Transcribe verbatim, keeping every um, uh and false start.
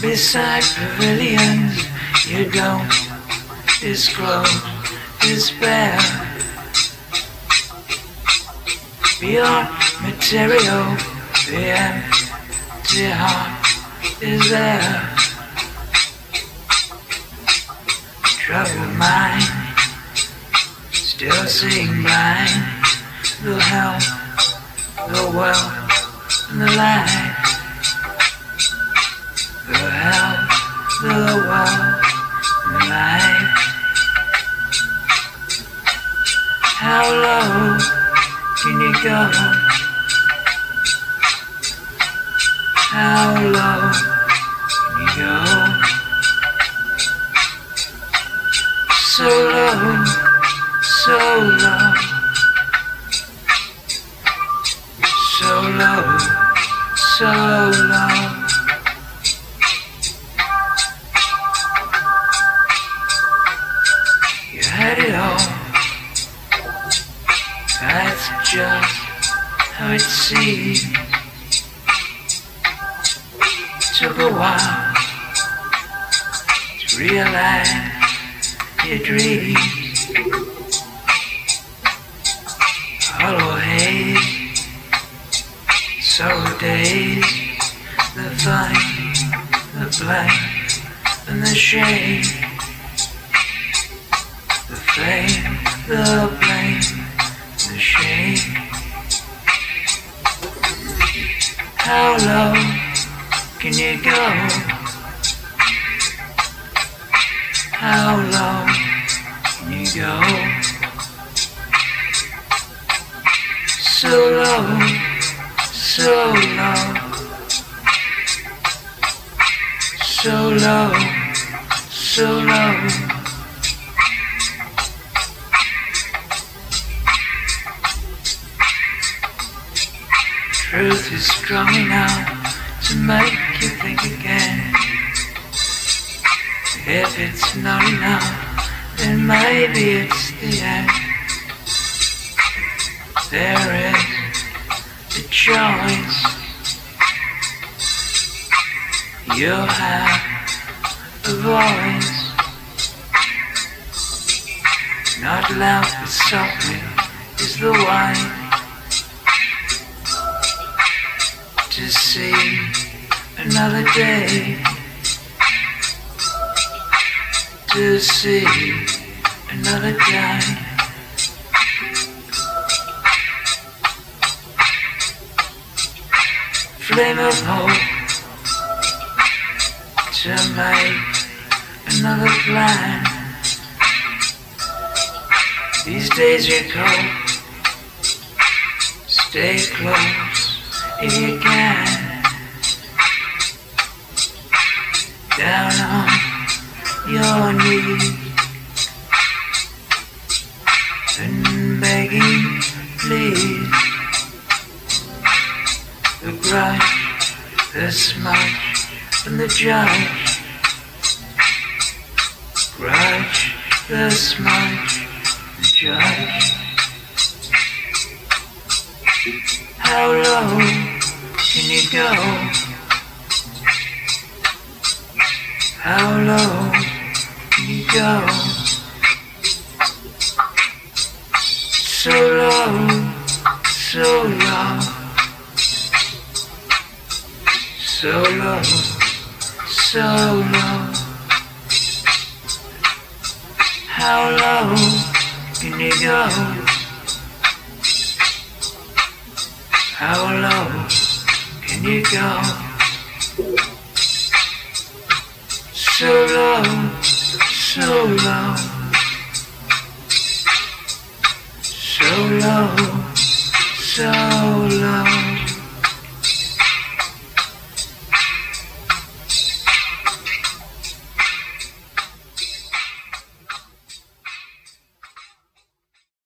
Beside pavilions, you don't disclose despair. Beyond material, the empty heart is there. Troubled mind, still seeing blind, the health, the wealth, and the light. The health, the wealth, and the light. How low can you go? How low can you go? So low, so low, so low, so low. You had it all. That's just how it seemed. Took a while to realize your dreams. Hollow haze, sorrow days, the fun, the blank, and the shame. The flame, the blame, the shame. How low can you go? How low can you go? So low, so low, so low, so low. Truth is strong enough to make you think again. If it's not enough, then maybe it's the end. There is a choice. You have a voice. Not loud but softly is the wine. To see another day, to see another day. Flame of hope to make another plan. These days you're cold, stay close if you can. Down on your knees and begging, please. The grudge, the smudge, and the judge. Grudge, the smudge, the judge. How low can you go? How low can you go? So low, so low, so low, so low. How low can you go? How low can you go? So low, so low, so low, so low.